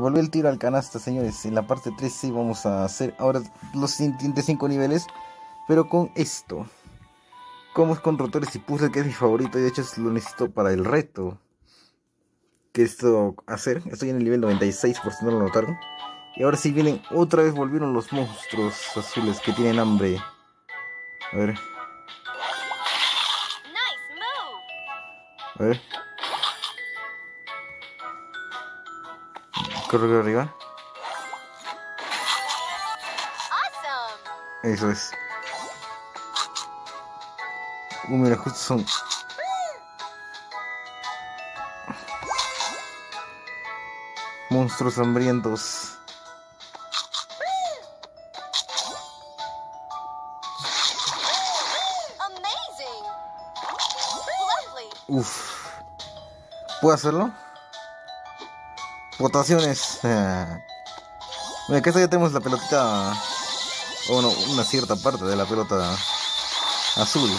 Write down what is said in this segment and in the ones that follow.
volvió el tiro al canasta, señores. En la parte 3 sí vamos a hacer ahora los siguientes 5 niveles, pero con esto. Como es con rotores y puzzles, que es mi favorito, y de hecho lo necesito para el reto que esto hacer. Estoy en el nivel 96, por si no lo notaron. Y ahora sí vienen, otra vez volvieron los monstruos azules que tienen hambre. A ver. A ver. Corre arriba. Eso es. Mira, justo son... monstruos hambrientos. Uff. ¿Puedo hacerlo? Votaciones. Mira, acá ya tenemos la pelotita. O no, una cierta parte de la pelota azul.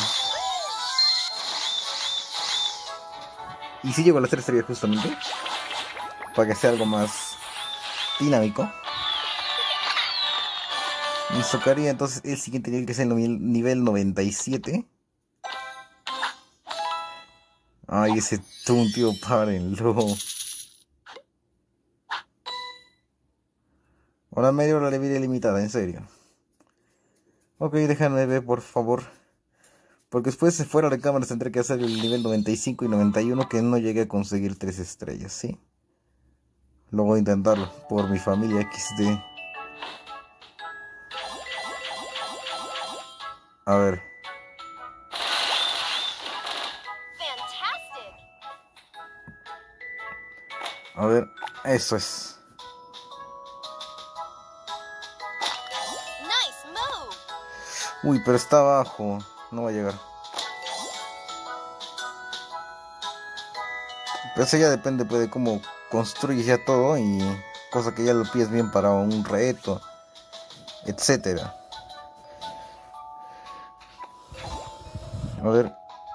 Y si llego a las 3 estrellas justamente, para que sea algo más dinámico. Nos tocaría entonces el siguiente nivel, que es el nivel 97. Ay, ese tío, párenlo. Ahora media hora de vida ilimitada, en serio. Ok, déjame ver, por favor. Porque después, si fuera de cámaras, tendré que hacer el nivel 95 y 91, que no llegué a conseguir 3 estrellas, ¿sí? Lo voy a intentarlo, por mi familia XD. A ver. A ver, eso es. Uy, pero está abajo. No va a llegar. Pero eso ya depende pues, de cómo construyes ya todo. Y cosa que ya lo pides bien para un reto, etcétera. A ver.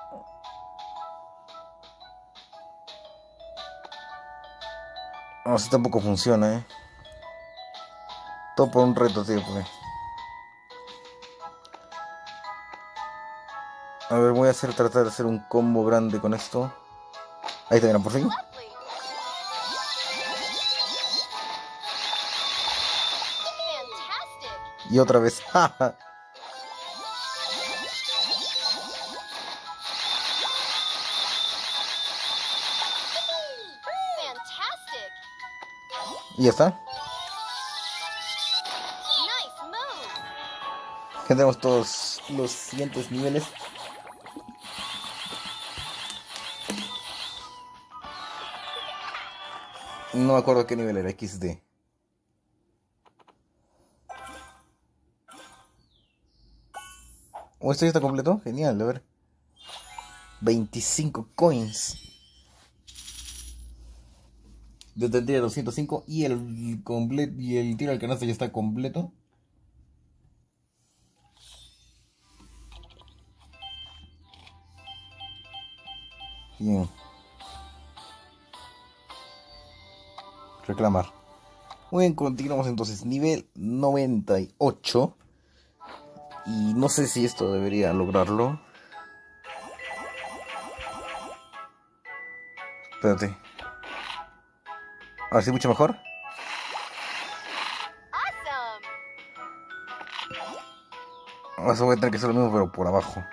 No, así tampoco funciona, Todo por un reto, tío, pues. A ver, voy a tratar de hacer un combo grande con esto. Ahí está, mira, por fin. Y otra vez. Y ya está. Ya tenemos todos los siguientes niveles. No me acuerdo qué nivel era, XD. ¿O esto ya está completo? Genial, a ver. 25 coins. Yo tendría 205 y el tiro al canasto ya está completo. Bien. Reclamar. Muy bien, continuamos entonces. Nivel 98. Y no sé si esto debería lograrlo. Espérate. A ver si mucho mejor. Ahora voy a tener que hacer lo mismo, pero por abajo.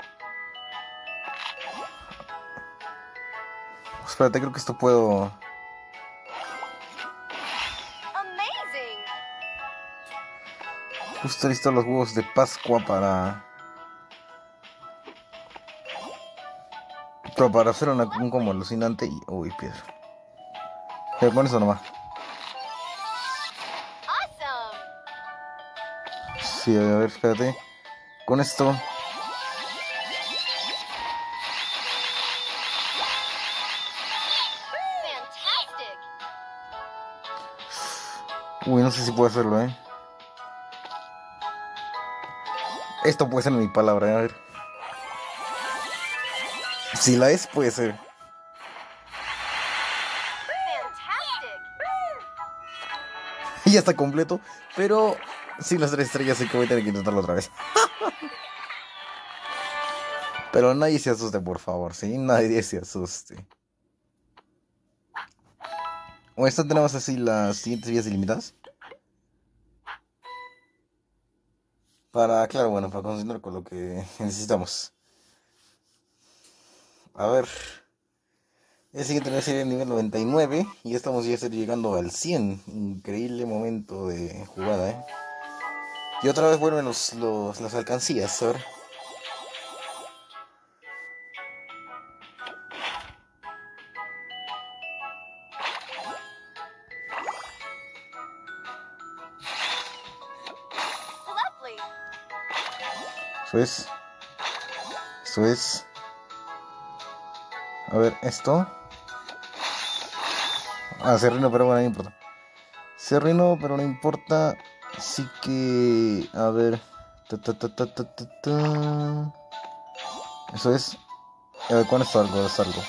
Espérate, creo que esto puedo... Justo listo los huevos de Pascua para... Pero para hacer un combo alucinante y... Uy, piedra. Pero con eso nomás. Sí, a ver, espérate. Con esto... Uy, no sé si puedo hacerlo, Esto puede ser mi palabra, a ver. Si la es, puede ser. ya está completo, pero sin las 3 estrellas sí que voy a tener que intentarlo otra vez. Pero nadie se asuste, por favor, ¿sí? Nadie se asuste. O esto tenemos así las siguientes vías ilimitadas. Claro, bueno, para continuar con lo que necesitamos. A ver. El siguiente nivel sería el nivel 99. Y estamos ya llegando al 100. Increíble momento de jugada, ¿eh? Y otra vez vuelven las alcancías, a ver. Eso es. Eso es. A ver, esto. Ah, se arruinó, pero bueno, no importa. Se arruinó, pero no importa. Así que. A ver. Eso es. A ver, ¿cuándo es algo? Es algo.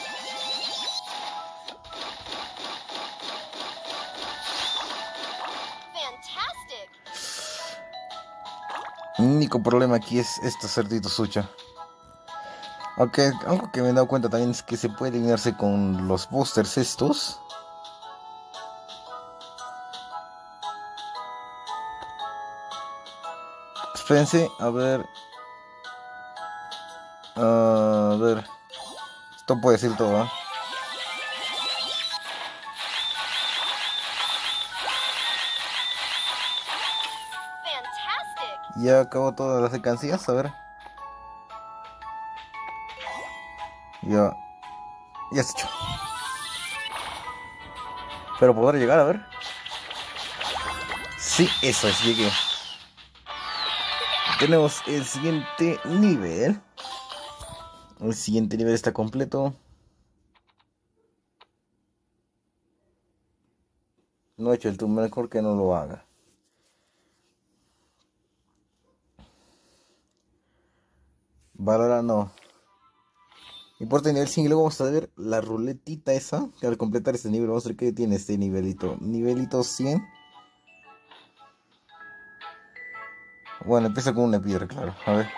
Mi único problema aquí es este cerdito sucha. Aunque algo que me he dado cuenta también es que se puede eliminarse con los boosters estos. Espérense, a ver. A ver. Esto puede ser todo, ¿eh? Ya acabó todas las alcancías, a ver. Ya. Ya se echó. Pero podrá llegar, a ver. Sí, eso es, llegué. Tenemos el siguiente nivel. El siguiente nivel está completo. No he hecho el turno, mejor que no lo haga. Valora no. Importa el nivel 100 y luego vamos a ver la ruletita esa. Que al completar este nivel vamos a ver qué tiene este nivelito. Nivelito 100. Bueno, empieza con una piedra, claro. A ver.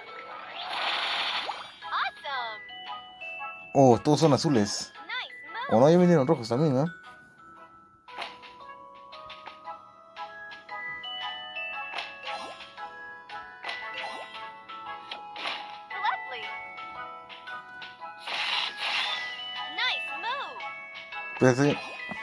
Oh, todos son azules. O no, ya vinieron rojos también, ¿no? Pues sí.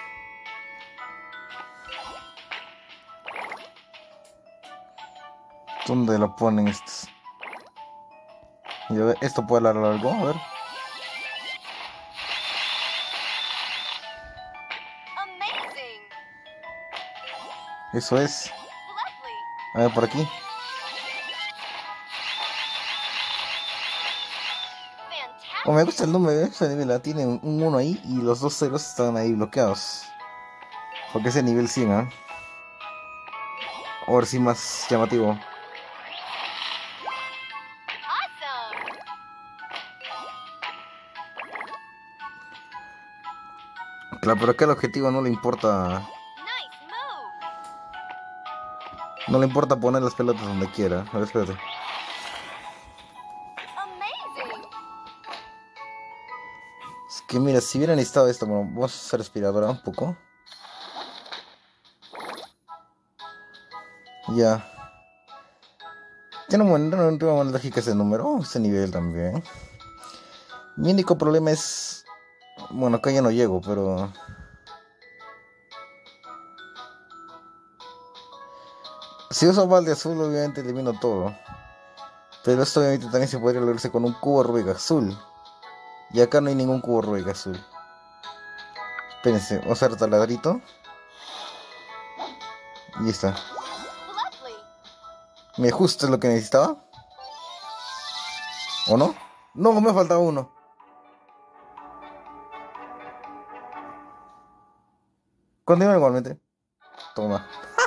¿Dónde lo ponen estos? Y a ver, esto puede alargar algo, a ver. Eso es. A ver, por aquí. Oh, me gusta el número de ese nivel, tiene un 1 ahí y los dos ceros están ahí bloqueados. Porque es el nivel 100, ¿ah? Ahora sí más llamativo. Claro, pero acá el objetivo no le importa. No le importa poner las pelotas donde quiera. A ver, espérate. Es que mira, si hubiera necesitado esto, bueno, vamos a hacer aspiradora un poco. Ya. Tiene una buena lógica ese número, ese nivel también. Mi único problema es... Bueno, acá ya no llego, pero... Si uso balde azul, obviamente elimino todo. Pero esto obviamente también se podría lograrse con un cubo Rubik azul. Y acá no hay ningún cubo Rubik azul. Espérense, vamos a hacer taladrito. Y está. ¿Me justo es lo que necesitaba? ¿O no? No, me falta uno. Continúa igualmente. Toma.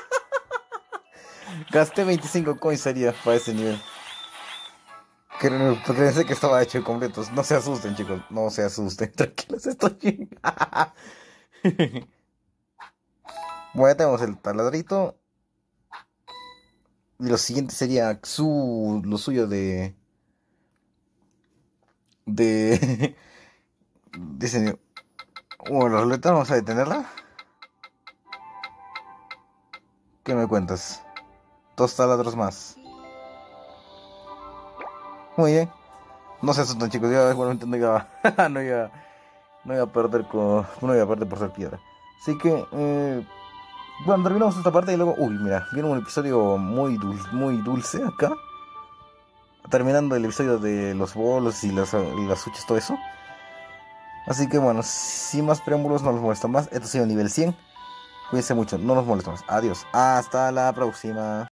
Gasté 25 coins sería para ese nivel. Porque pensé que estaba hecho de completos. No se asusten, chicos. No se asusten. Tranquilos, estoy bien. Bueno, ya tenemos el taladrito. Y lo siguiente sería lo suyo de, diseño. Bueno, la ruleta vamos a detenerla. ¿Qué me cuentas? Dos taladros más. Muy bien. No se asustan, chicos. Yo igualmente no iba a perder no iba a perder por ser piedra. Así que, bueno, terminamos esta parte y luego, uy, mira, viene un episodio muy dulce acá. Terminando el episodio de los bolos y las huchas, todo eso. Así que bueno, sin más preámbulos, no los molesta más. Esto ha sido nivel 100. Cuídense mucho, no nos molestamos. Adiós. Hasta la próxima.